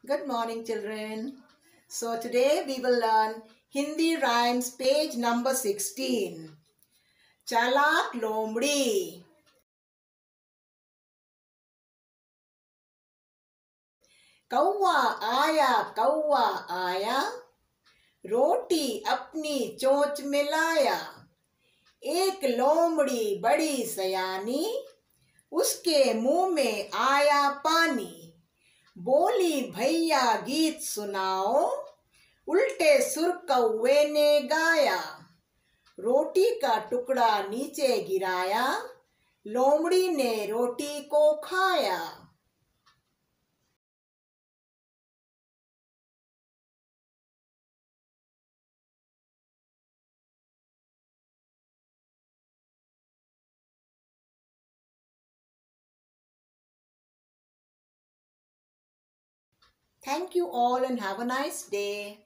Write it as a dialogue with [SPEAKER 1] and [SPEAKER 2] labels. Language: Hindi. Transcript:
[SPEAKER 1] Good morning, children. So today we will learn Hindi rhymes page number 16. Chalak Lomdi. कौवा आया रोटी अपनी चोंच में लाया। एक लोमड़ी बड़ी सयानी उसके मुंह में आया पानी। बोली भैया गीत सुनाओ उल्टे सुर कौवे ने गाया। रोटी का टुकड़ा नीचे गिराया लोमड़ी ने रोटी को खाया। Thank you all and have a nice day.